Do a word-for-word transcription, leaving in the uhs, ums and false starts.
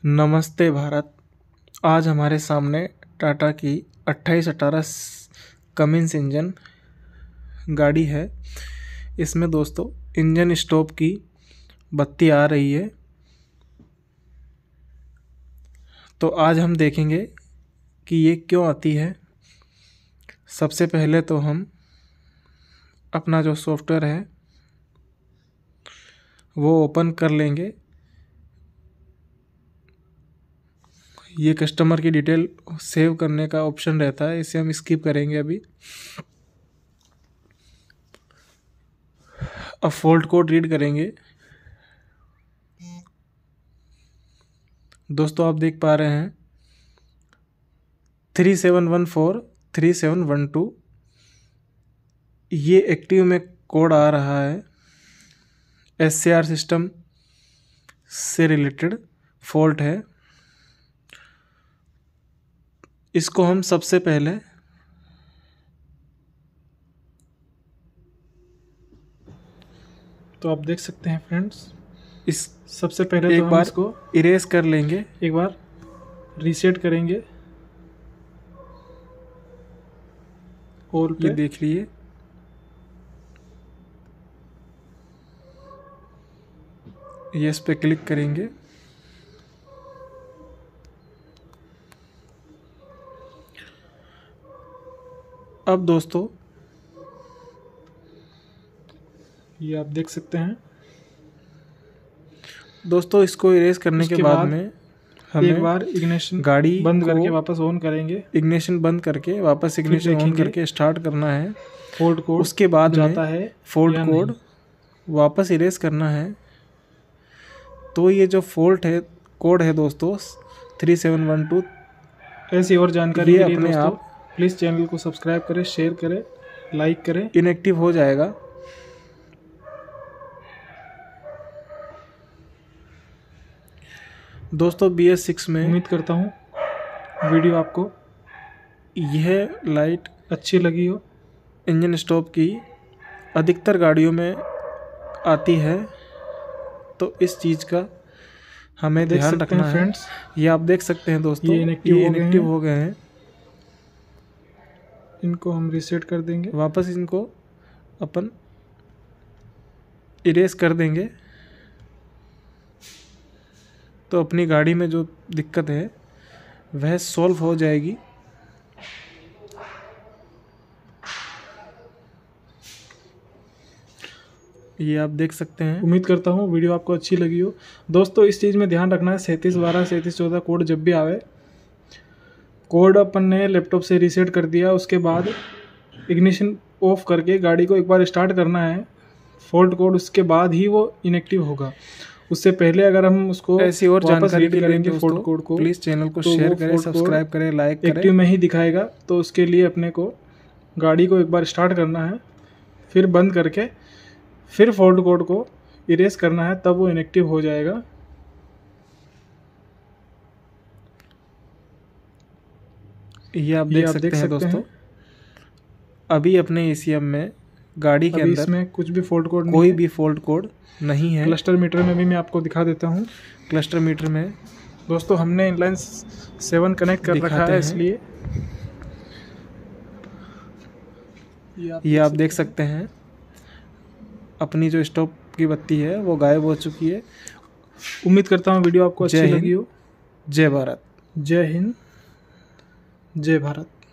नमस्ते भारत। आज हमारे सामने टाटा की अट्ठाईस अठारह कमिंस इंजन गाड़ी है। इसमें दोस्तों इंजन स्टॉप की बत्ती आ रही है। तो आज हम देखेंगे कि ये क्यों आती है। सबसे पहले तो हम अपना जो सॉफ्टवेयर है वो ओपन कर लेंगे। ये कस्टमर की डिटेल सेव करने का ऑप्शन रहता है, इसे हम स्किप करेंगे अभी। अब फॉल्ट कोड रीड करेंगे। दोस्तों आप देख पा रहे हैं three seven one four three seven one two, ये एक्टिव में कोड आ रहा है। एस सी आर सिस्टम से रिलेटेड फॉल्ट है। इसको हम सबसे पहले तो आप देख सकते हैं फ्रेंड्स, इस सबसे पहले एक तो हम बार इसको इरेज कर लेंगे। एक बार रीसेट करेंगे। और ये देख लिए, यस पे क्लिक करेंगे। अब दोस्तों ये आप देख सकते हैं। दोस्तों इसको इरेज करने के बाद, बाद में हमें एक बार इग्निशन गाड़ी बंद करके वापस ऑन करेंगे। इग्निशन बंद करके वापस इग्निशन ऑन करके स्टार्ट करना है। फॉल्ट कोड उसके बाद जाता है, फॉल्ट कोड वापस इरेज करना है। तो ये जो फॉल्ट है कोड है दोस्तों थ्री सेवन वन टू। ऐसी और जानकारी के लिए अपने दोस्तों आप प्लीज़ चैनल को सब्सक्राइब करें, शेयर करें, लाइक करें। इनएक्टिव हो जाएगा। दोस्तों बी एस सिक्स में उम्मीद करता हूँ वीडियो आपको यह लाइट अच्छी लगी हो। इंजन स्टॉप की अधिकतर गाड़ियों में आती है, तो इस चीज़ का हमें ध्यान रखना है फ्रेंड्स। ये आप देख सकते हैं दोस्तों, ये इनएक्टिव ये इनएक्टिव हो गए हैं। इनको हम रीसेट कर देंगे, वापस इनको अपन इरेज कर देंगे। तो अपनी गाड़ी में जो दिक्कत है वह सॉल्व हो जाएगी। ये आप देख सकते हैं। उम्मीद करता हूँ वीडियो आपको अच्छी लगी हो। दोस्तों इस चीज़ में ध्यान रखना है, सैंतीस बारह सैंतीस चौदह कोड जब भी आवे, कोड अपन ने लैपटॉप से रीसेट कर दिया, उसके बाद इग्निशन ऑफ करके गाड़ी को एक बार स्टार्ट करना है। फॉल्ट कोड उसके बाद ही वो इनएक्टिव होगा। उससे पहले अगर हम उसको ऐसी और जानकारी करेंगे फॉल्ट कोड को, प्लीज़ चैनल को शेयर करें, सब्सक्राइब करें, लाइक करें। एक्टिव में ही दिखाएगा। तो उसके लिए अपने को गाड़ी को एक बार स्टार्ट करना है, फिर बंद करके फिर फॉल्ट कोड को इरेज करना है, तब वो इनएक्टिव हो जाएगा। ये आप देख सकते हैं दोस्तों। अभी अपने एसीएम में गाड़ी के अंदर इसमें कुछ भी फॉल्ट कोड कोई भी फॉल्ट कोड नहीं है। क्लस्टर मीटर में भी मैं आपको दिखा देता हूँ। क्लस्टर मीटर में दोस्तों हमने इनलाइन सेवन कनेक्ट कर रखा है, इसलिए ये आप देख सकते हैं अपनी जो स्टॉप की बत्ती है वो गायब हो चुकी है। उम्मीद करता हूँ वीडियो आपको अच्छी लगी हो। जय भारत। जय हिंद, जय भारत।